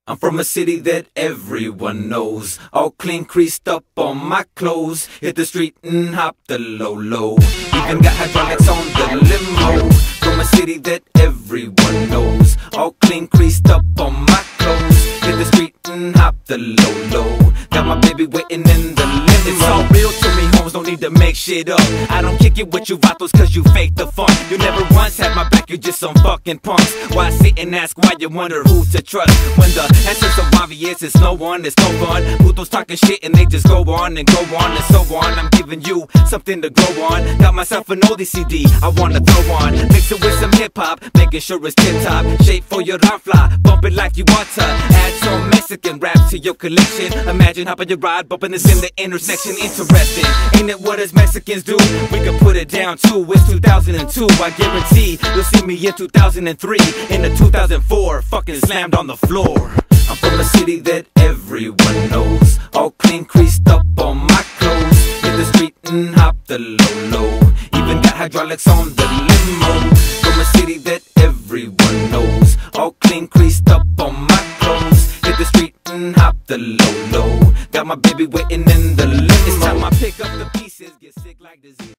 I'm from a city that everyone knows. All clean, creased up on my clothes. Hit the street and hop the low. Even got hydraulics on the limo. From a city that everyone knows. All clean, creased up on my clothes. Hit the street and hop the low. Got my baby waiting in the limo. It's all real to me, homes, don't need to make shit up. I don't kick it with you vatos cause you fake the fun. You never once had my back, you just some fucking punks. Why sit and ask why you wonder who to trust? When the answer's so obvious, it's no one, it's no fun. Putos talking shit and they just go on and so on. I'm giving you something to grow on. Got myself an oldie CD I wanna throw on. Mix it with some hip-hop, making sure it's tip-top. Shape for your rifla, bump it like you want to. Add some Mexican rap to your collection. Imagine hopping your ride, bumping this in the intersection. Interesting, ain't it what us Mexicans do? We can put it down too, it's 2002. I guarantee you'll see me in 2003. In the 2004, fucking slammed on the floor. I'm from a city that everyone knows. All clean, creased up on my clothes. Hit the street and hop the low. Even got hydraulics on the limo. From a city that everyone knows. All clean, creased up on my clothes. Hit the street and hop the low. Got my baby waiting in the limo. It's time I pick up the pieces, get sick like disease.